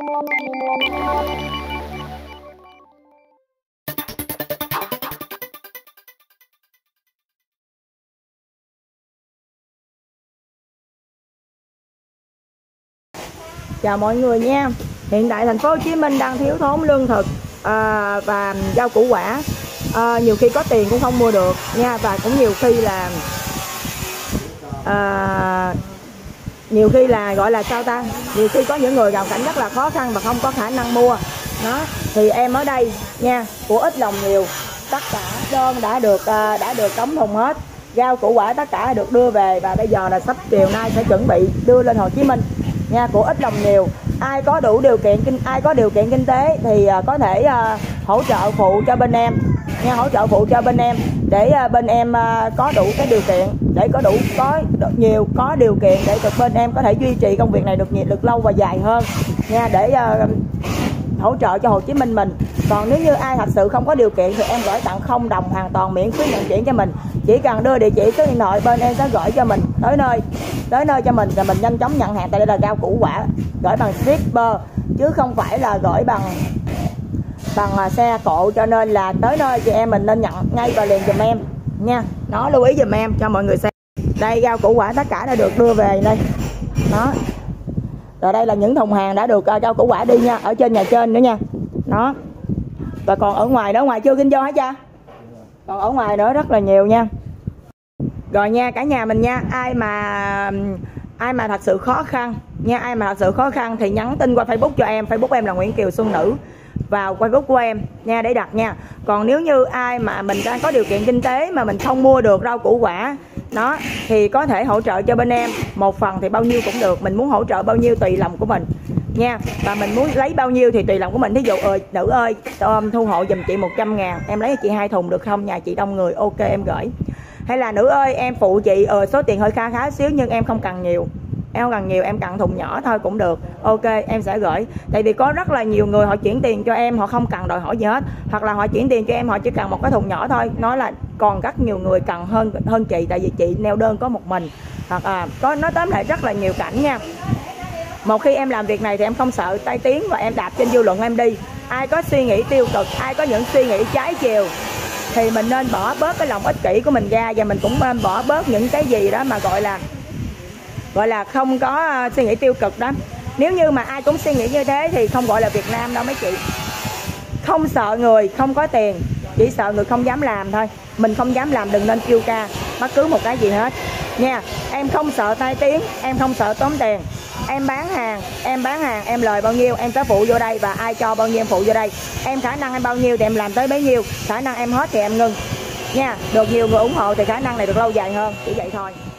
Chào mọi người nha. Hiện tại thành phố Hồ Chí Minh đang thiếu thốn lương thực và rau củ quả. Nhiều khi có tiền cũng không mua được nha, và cũng nhiều khi là gọi là sao ta, nhiều khi có những người gặp cảnh rất là khó khăn và không có khả năng mua đó, thì em ở đây nha, của ít lòng nhiều, tất cả đơn đã được đóng thùng hết, rau củ quả tất cả được đưa về, và bây giờ là sắp chiều nay sẽ chuẩn bị đưa lên Hồ Chí Minh nha. Của ít lòng nhiều, ai có điều kiện kinh tế thì có thể hỗ trợ phụ cho bên em nha, hỗ trợ phụ cho bên em để bên em có đủ cái điều kiện, để có điều kiện để được bên em có thể duy trì công việc này được lâu và dài hơn nha, để hỗ trợ cho Hồ Chí Minh mình. Còn nếu như ai thật sự không có điều kiện thì em gửi tặng 0 đồng, hoàn toàn miễn phí nhận chuyển cho mình. Chỉ cần đưa địa chỉ, số điện thoại, bên em sẽ gửi cho mình tới nơi cho mình, rồi mình nhanh chóng nhận hàng. Tại đây là rau củ quả gửi bằng shipper chứ không phải là gửi bằng xe cộ, cho nên là tới nơi chị em mình nên nhận ngay và liền giùm em nha. Nó lưu ý giùm em cho mọi người xem. Đây, rau củ quả tất cả đã được đưa về đây đó. Rồi đây là những thùng hàng đã được rau củ quả đi nha, ở trên nhà trên nữa nha đó. Và còn ở ngoài đó, ngoài chưa kinh vô hả cha? Còn ở ngoài nữa rất là nhiều nha. Rồi nha cả nhà mình nha, ai mà thật sự khó khăn nha, ai mà thật sự khó khăn thì nhắn tin qua Facebook cho em. Facebook em là Nguyễn Kiều Xuân Nữ, vào Facebook của em nha để đặt nha. Còn nếu như ai mà mình đang có điều kiện kinh tế mà mình không mua được rau củ quả đó, thì có thể hỗ trợ cho bên em. Một phần thì bao nhiêu cũng được, mình muốn hỗ trợ bao nhiêu tùy lòng của mình nha, và mình muốn lấy bao nhiêu thì tùy lòng của mình. Thí dụ nữ ơi, thu hộ giùm chị 100.000, em lấy cho chị 2 thùng được không? Nhà chị đông người, ok em gửi. Hay là nữ ơi, em phụ chị số tiền hơi khá xíu nhưng em không cần nhiều, em cần thùng nhỏ thôi cũng được, ok em sẽ gửi. Tại vì có rất là nhiều người họ chuyển tiền cho em, họ không cần đòi hỏi gì hết, hoặc là họ chuyển tiền cho em họ chỉ cần một cái thùng nhỏ thôi. Nói là còn rất nhiều người cần hơn chị, tại vì chị neo đơn có một mình, hoặc có nói tóm lại rất là nhiều cảnh nha. Một khi em làm việc này thì em không sợ tai tiếng và em đạp trên dư luận em đi. Ai có suy nghĩ tiêu cực, ai có những suy nghĩ trái chiều thì mình nên bỏ bớt cái lòng ích kỷ của mình ra, và mình cũng nên bỏ bớt những cái gì đó mà gọi là không có suy nghĩ tiêu cực đó. Nếu như mà ai cũng suy nghĩ như thế thì không gọi là Việt Nam đâu mấy chị. Không sợ người không có tiền, chỉ sợ người không dám làm thôi. Mình không dám làm đừng nên kêu ca bất cứ một cái gì hết nha. Em không sợ tai tiếng, em không sợ tốn tiền. Em bán hàng em lời bao nhiêu em sẽ phụ vô đây, và ai cho bao nhiêu em phụ vô đây. Em khả năng em bao nhiêu thì em làm tới bấy nhiêu, khả năng em hết thì em ngưng nha. Được nhiều người ủng hộ thì khả năng này được lâu dài hơn, chỉ vậy thôi.